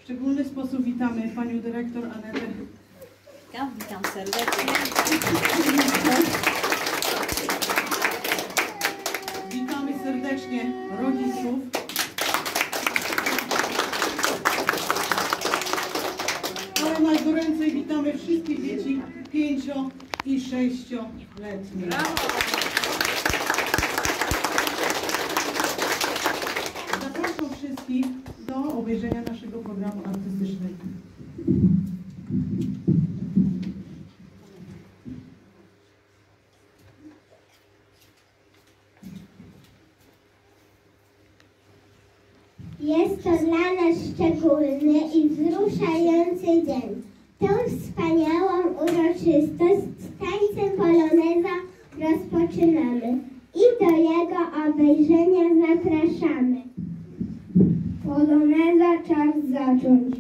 szczególny sposób witamy panią dyrektor Anetę. Witam serdecznie. Witamy serdecznie rodziców. Ale najgoręcej witamy wszystkie dzieci 5- i 6-letnie. Zapraszam wszystkich do obejrzenia naszego programu artystycznego. Jest to dla nas szczególny i wzruszający dzień. Tę wspaniałą uroczystość z tańcem poloneza rozpoczynamy i do jego obejrzenia zapraszamy. Poloneza, czas zacząć.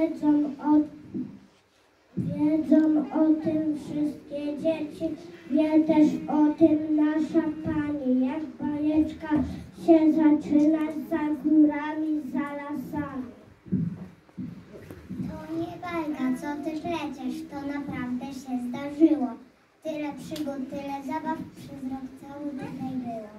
Wiedzą o tym wszystkie dzieci, wie też o tym nasza Pani, jak bajeczka się zaczyna za górami, za lasami. To nie bajka, co ty pleciesz, to naprawdę się zdarzyło. Tyle przygód, tyle zabaw, przez rok cały tutaj było.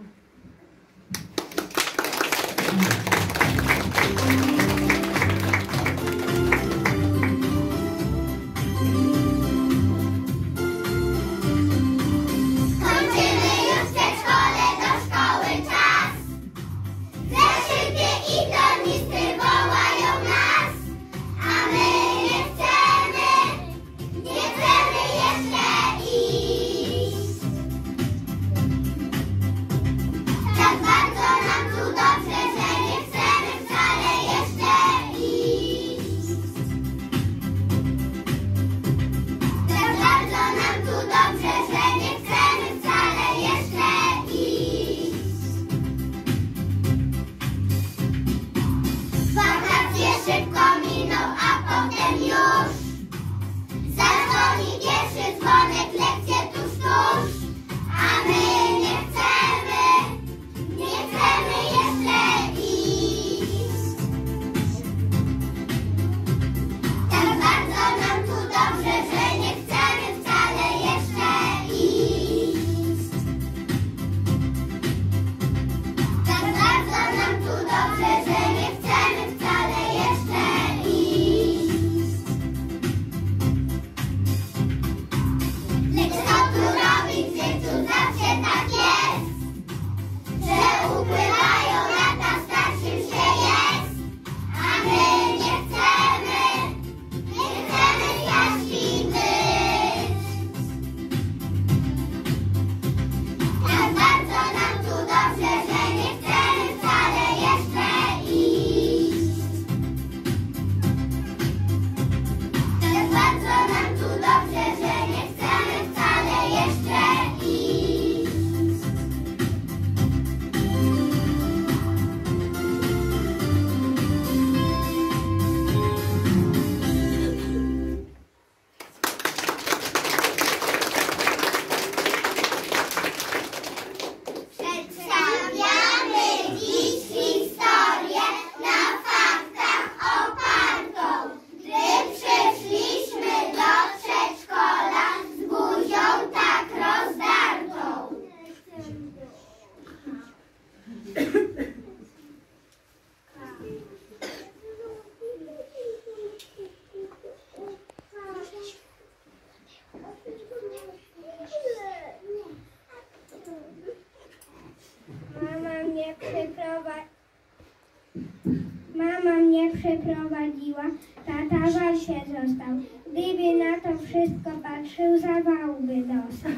Mama mnie przeprowadziła, tata w walsie został. Gdyby na to wszystko patrzył, zawału by dostał.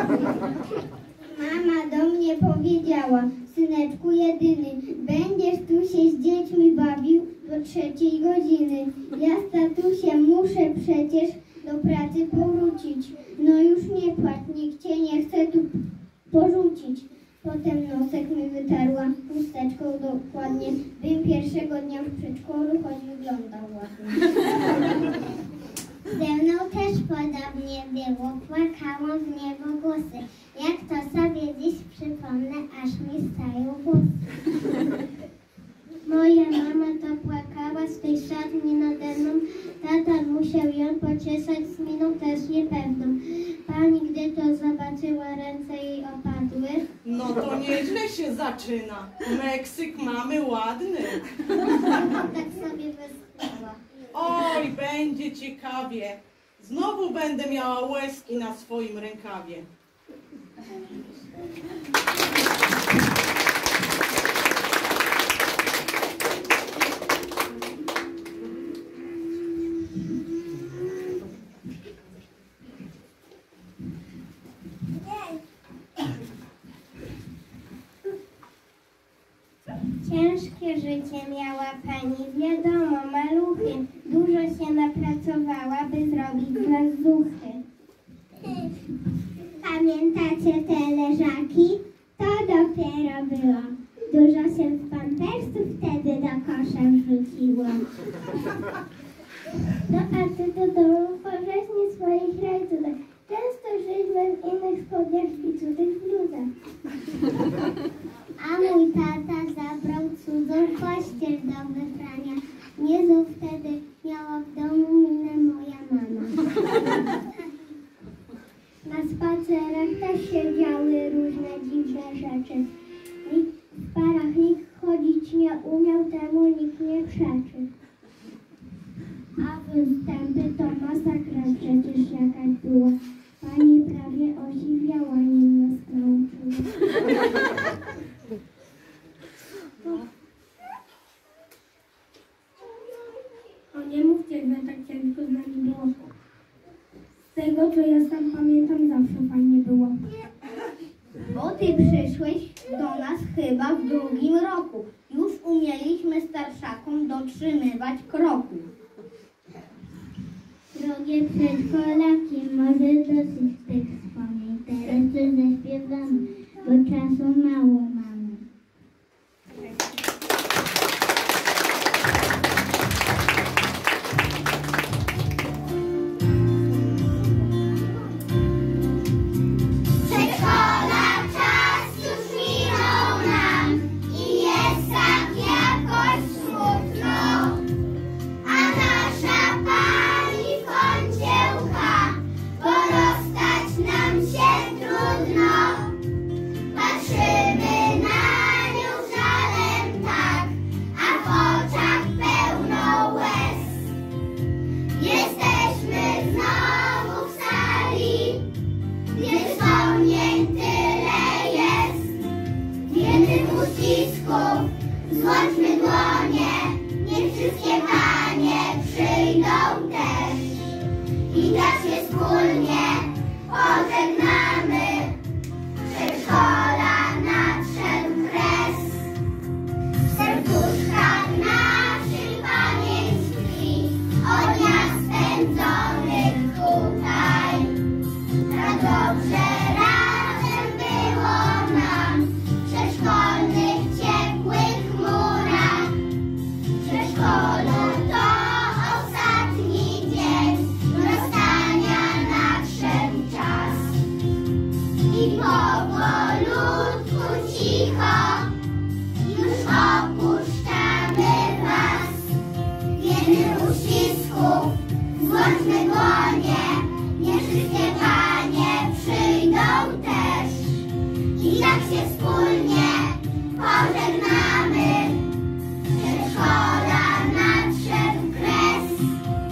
Mama do mnie powiedziała, syneczku jedyny, będziesz tu się z dziećmi bawił do 3 godziny. Ja, statusie, muszę przecież do pracy powrócić. No już nie płacz, nikt cię nie chce tu porzucić. Potem nosek mi wytarła chusteczką dokładnie, bym pierwszego dnia w przedszkolu, choć wyglądał ładnie. Ze mną też podobnie było, płakało w niebo głosy. Jak to sobie dziś przypomnę, aż mi stają włosy. Moja mama to płakała z tej szatni nade mną, tata musiał ją pocieszać z miną też niepewną. Pani, gdy to zobaczyła, ręce jej opadły. No to nieźle się zaczyna. Meksyk mamy ładny. Tak sobie westchnęła. Oj, będzie ciekawie. Znowu będę miała łezki na swoim rękawie. Ciężkie życie miała pani, wiadomo, maluchy. Dużo się napracowała, by zrobić z nas zuchy. Pamiętacie te leżaki? To dopiero było. Dużo się z pampersów wtedy do kosza wrzuciło. No a ty do domu powierzchni swoich rajcówek. Często żyjmy w innych spodniach i cudzych bluzach. A mój tata zabrał cudzą pościel do wyprania. Niezłą wtedy miała w domu minę moja mama. Na spacerach też się działy różne dziwne rzeczy. W parach nikt chodzić nie umiał, temu nikt nie przeczy. A występy to masakra przecież jakaś była. Pani prawie osiwiała, nim nas nauczyła. O, nie mówcie, że tak ciężko z nami było. Z tego, co ja sam pamiętam, zawsze fajnie było. Bo ty przyszłeś do nas chyba w 2. roku. Już umieliśmy starszakom dotrzymywać kroku. Drogie przedszkolaki, może dosyć tych wspomnień. Teraz coś zaśpiewamy, bo czasu mało mamy. Złączmy dłonie, niech wszystkie panie przyjdą też i tak się wspólnie pożegnamy. Przedszkola nadszedł kres. W serduszkach naszych pamięć tkwi o dniach spędzonych tutaj. Tak dobrze razem było nam w przedszkolnych ciepłych chmurach. W przedszkolu to ostatni dzień, rozstania nadszedł czas. I powolutku cicho już opuszczamy was. W jednym uścisku złączmy dłonie, niech wszystkie panie przyjdą też i tak się wspólnie pożegnamy. Przedszkola nadszedł kres.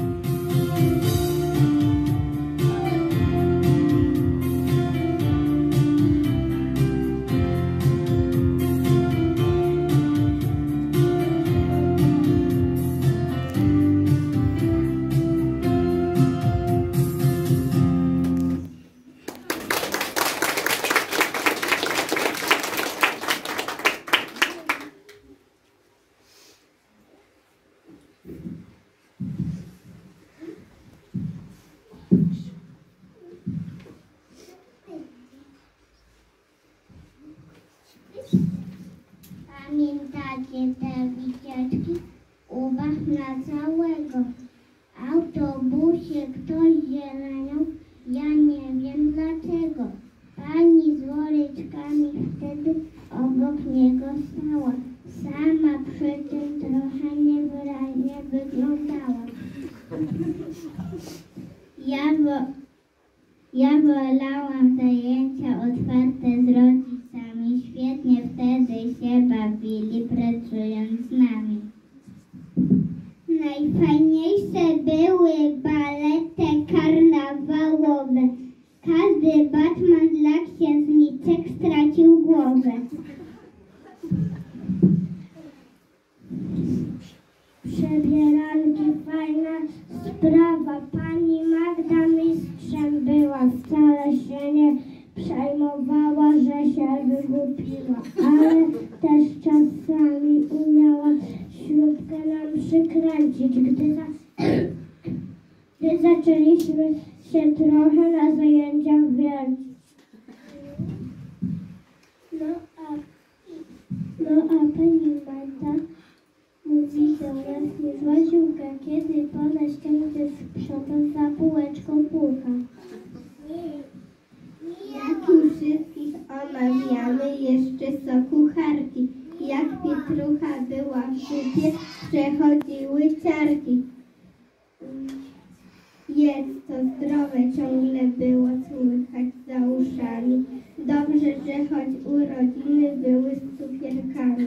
Pamiętacie te wycieczki? Ubaw na całego. W autobusie ktoś zieleniał, ja nie wiem dlaczego. Pani z woreczkami wtedy obok niego stała. Sama przy tym trochę niewyraźnie wyglądała. Ja wolałam zajęcia otwarte z rodzicami. Świetnie wtedy się bawili, pracując z nami. Najfajniejsze były balety karnawałowe. Każdy Batman dla księżniczek stracił głowę. Przebieranki, fajna sprawa. Pani Magda mistrzem była. Wcale się nie przejmowała, że się wygłupiła, ale też czasami umiała śrubkę nam przykręcić. Gdy zaczęliśmy się trochę na zajęciach wiercić. No a pani Magda mówi do jasniła ziółka, kiedy po naściągnie sprząta za półeczką pucha. Jak u wszystkich omawiamy jeszcze są kucharki. Jak Pietrucha była w szybie, przechodziły ciarki. Jedz to zdrowe ciągle było słychać za uszami. Dobrze, że choć urodziny były z cukierkami.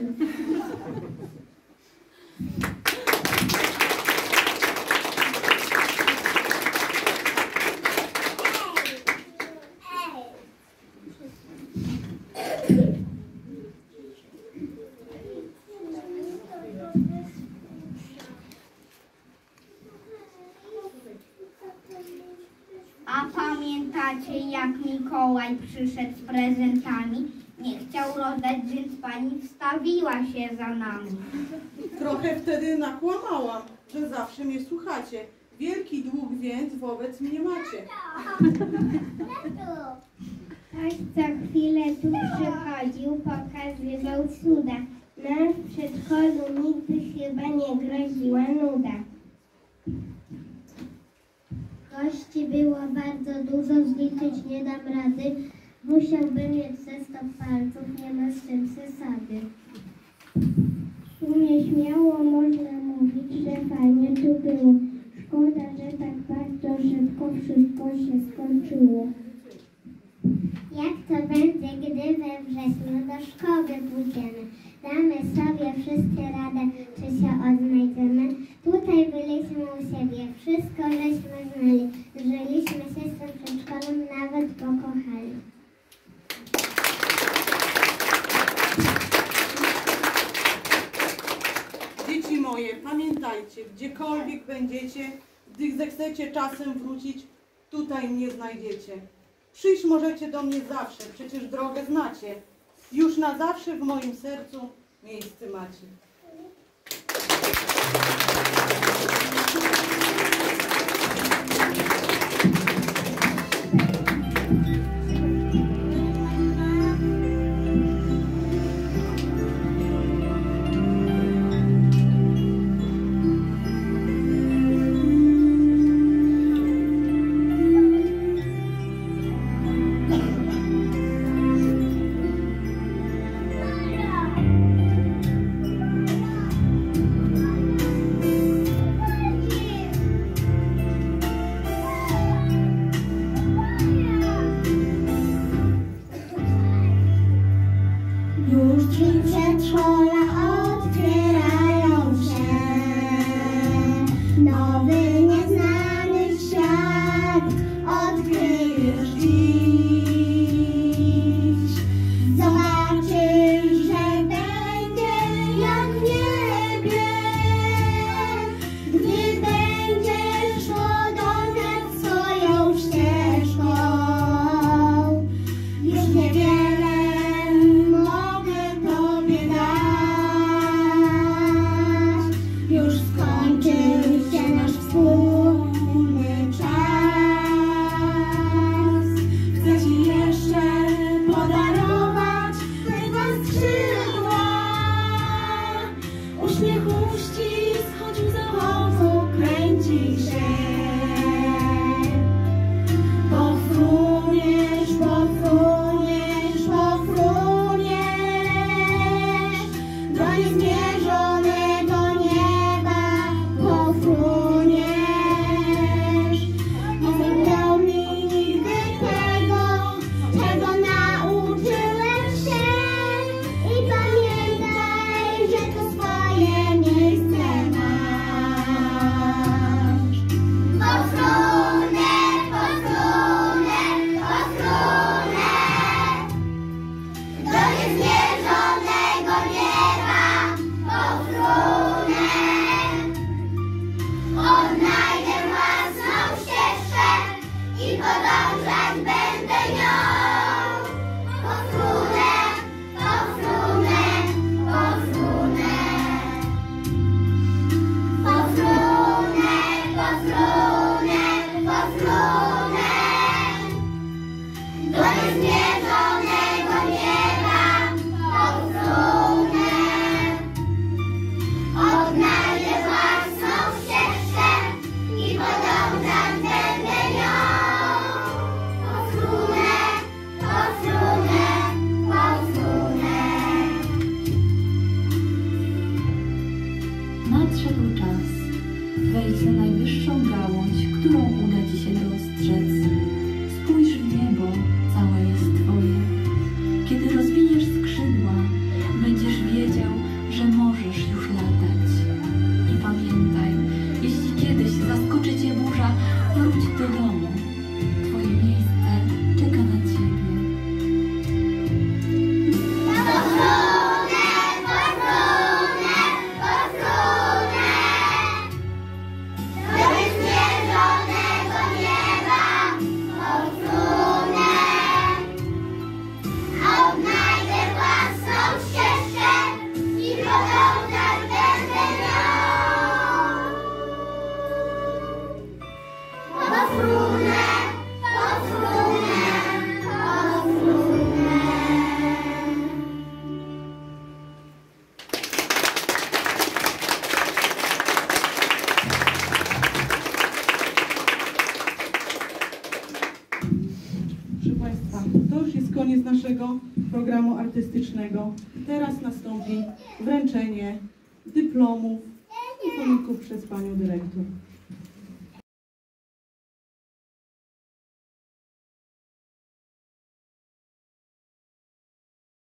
A pamiętacie, jak Mikołaj przyszedł z prezentami? Nie chciał rozdać, więc pani wstawiła się za nami. Trochę wtedy nakłamałam, że zawsze mnie słuchacie. Wielki dług więc wobec mnie macie. Ktoś co chwilę tu przychodził, pokazywał cuda. Nam w przedszkolu nigdy chyba nie groziła nuda. Gości było bardzo dużo, zliczyć nie dam rady. Musiałbym mieć ze 100 palców, nie ma z czym przesady. W sumie śmiało można mówić, że fajnie tu było. Szkoda, że tak bardzo szybko wszystko się skończyło. Jak to będzie, gdy we wrześniu do szkoły pójdziemy? Damy sobie wszyscy radę, czy się odnajdziemy? Tutaj byliśmy u siebie, wszystko żeśmy znali. Żyliśmy się z tym przedszkolem, nawet pokochali. Dzieci moje, pamiętajcie, gdziekolwiek będziecie, gdy zechcecie czasem wrócić, tutaj mnie znajdziecie. Przyjść możecie do mnie zawsze, przecież drogę znacie. Już na zawsze w moim sercu miejsce macie. Już drzwi przedszkola otwierają się, nowy, nieznany świat odkryjesz dziś. Zobaczysz, że będzie jak w niebie, gdy będziesz podążać swoją ścieżką. Już niewiele mogę Tobie dać. najwyższą gałąź, którą uda Ci się dostrzec. Spójrz w niebo, całe jest Twoje. Kiedy rozwiniesz skrzydła, będziesz wiedział, że możesz już latać. I pamiętaj, jeśli kiedyś zaskoczy Cię burza, wróć do domu. Twoje miejsce czeka na Ciebie. Proszę Państwa, to już jest koniec naszego programu artystycznego. Teraz nastąpi wręczenie dyplomów i chomików przez Panią Dyrektor.